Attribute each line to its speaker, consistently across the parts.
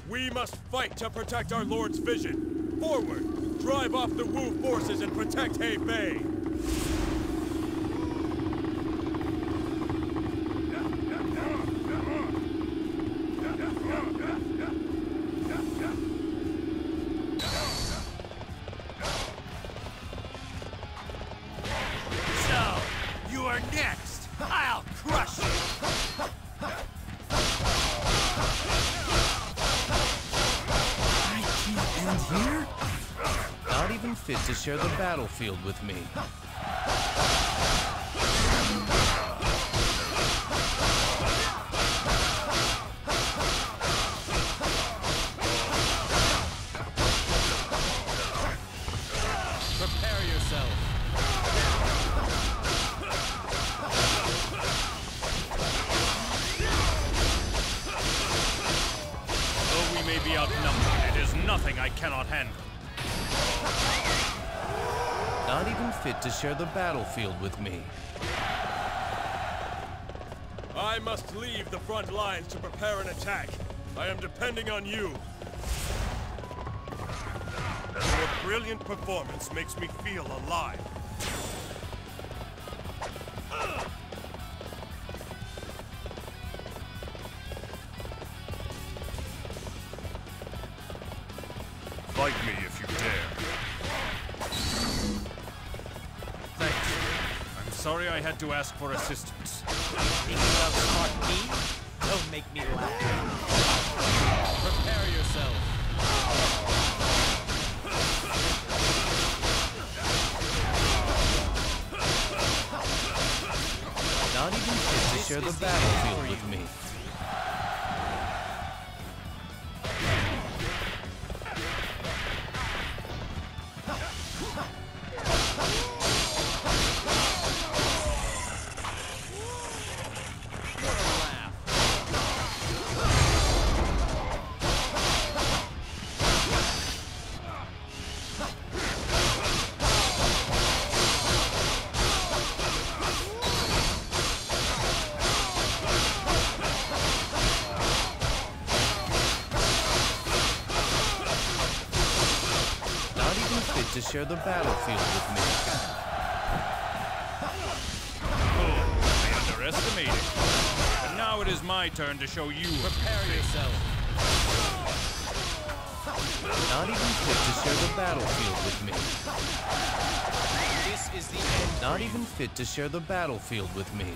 Speaker 1: We must fight to protect our Lord's vision. Forward! Drive off the Wu forces and protect Hebei!
Speaker 2: So, you are next! I'll crush you!
Speaker 3: And here? Not even fit to share the battlefield with me. Prepare yourself.
Speaker 1: Though we may be outnumbered, it is nothing I cannot handle.
Speaker 3: Not even fit to share the battlefield with me.
Speaker 1: I must leave the front lines to prepare an attack. I am depending on you. Your brilliant performance makes me feel alive. Fight me if you dare. Thanks. I'm sorry I had to ask for assistance.
Speaker 2: Think you outsmart me? Don't make me laugh.
Speaker 3: Prepare yourself. Not even fit to share the battlefield with me. To share the battlefield with me.
Speaker 1: Oh, I underestimated. But now it is my turn to show you.
Speaker 3: Prepare yourself. Not even fit to share the battlefield with me.
Speaker 2: This is the end.
Speaker 3: Not even fit to share the battlefield with me.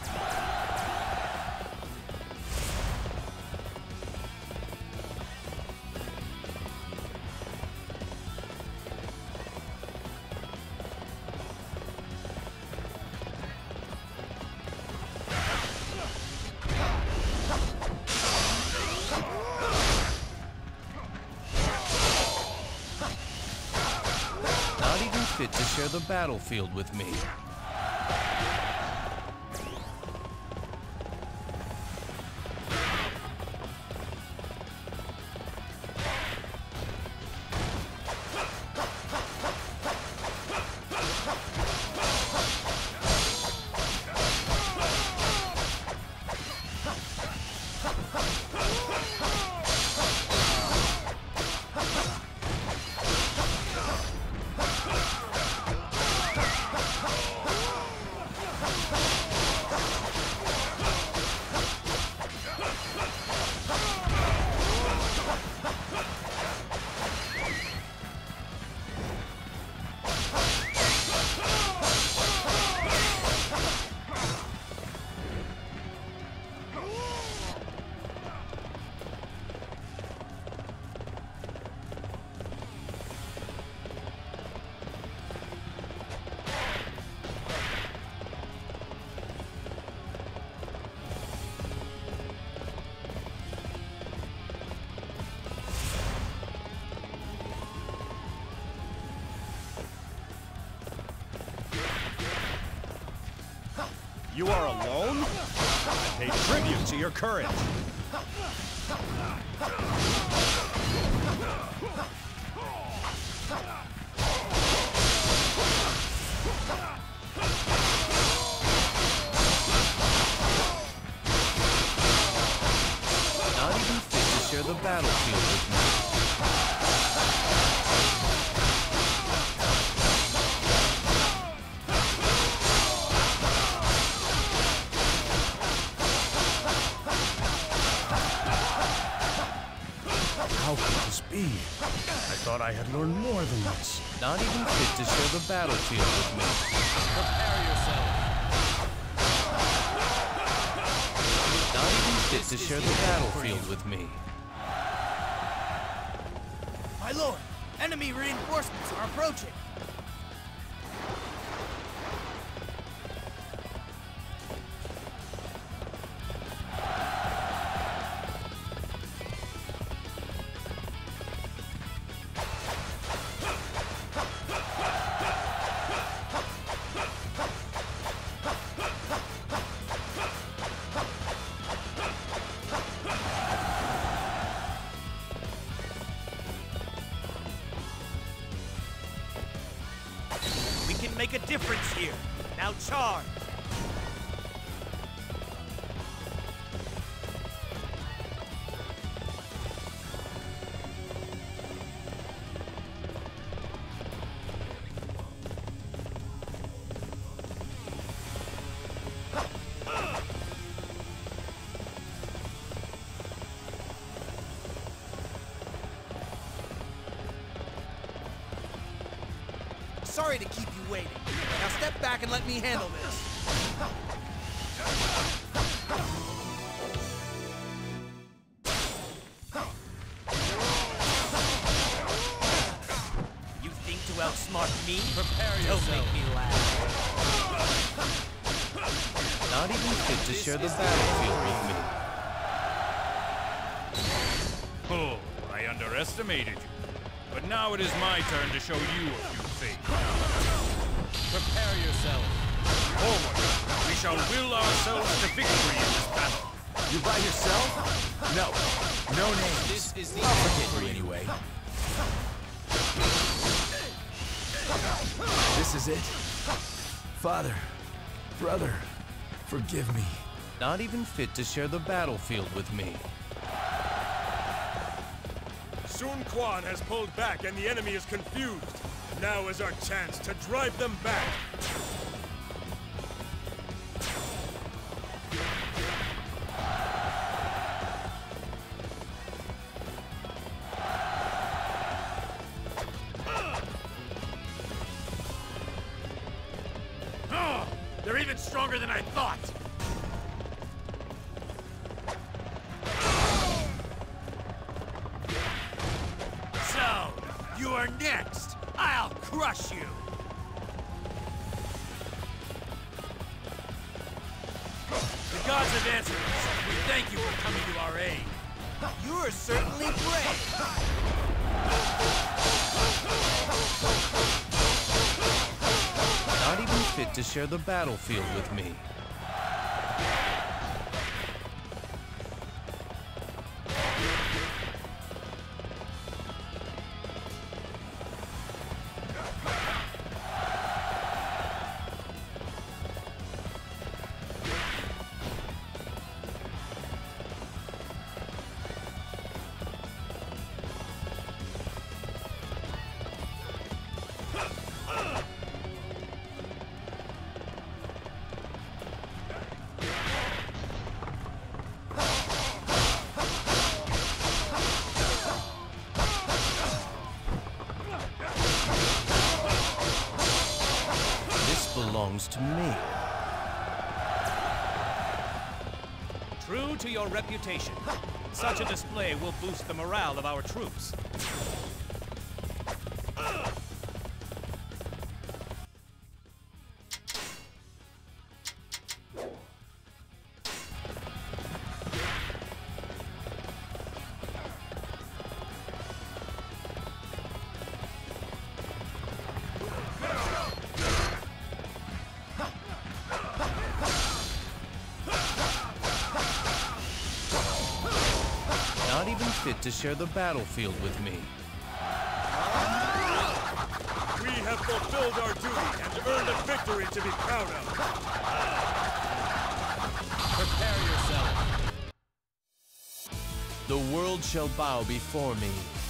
Speaker 3: Fit to share the battlefield with me.
Speaker 1: You are alone? I pay tribute to your courage.
Speaker 3: Not even fit to share the battlefield with me.
Speaker 4: How could this be? I thought I had learned more than this.
Speaker 3: Not even fit to share the battlefield with me.
Speaker 2: Prepare yourself.
Speaker 3: Not even fit to share the battlefield with me.
Speaker 2: My lord, enemy reinforcements are approaching. We can make a difference here. Now charge! Sorry to keep you waiting. Now step back and let me handle this. You think to outsmart me? Prepare yourself. Don't make me laugh.
Speaker 3: Not even fit to share the battlefield with me.
Speaker 1: Oh, I underestimated you. But now it is my turn to show you a few things.
Speaker 2: Prepare yourself.
Speaker 1: Forward! We shall will ourselves to victory in this battle.
Speaker 4: You by yourself? No. No names.
Speaker 2: This is the
Speaker 4: I'll
Speaker 2: end
Speaker 4: forget
Speaker 2: for
Speaker 4: you
Speaker 2: you.
Speaker 4: anyway. This is it. Father, brother, forgive me.
Speaker 3: Not even fit to share the battlefield with me.
Speaker 1: Sun Quan has pulled back and the enemy is confused. Now is our chance to drive them back. They're even stronger than I thought. So, you are next. I'll crush you. The gods have answered us. We thank you for coming to our aid.
Speaker 2: You are certainly brave.
Speaker 3: Not even fit to share the battlefield with me. Belongs to me.
Speaker 2: True to your reputation, such a display will boost the morale of our troops.
Speaker 3: Not even fit to share the battlefield with me.
Speaker 1: We have fulfilled our duty and earned a victory to be proud of.
Speaker 2: Prepare yourself.
Speaker 3: The world shall bow before me.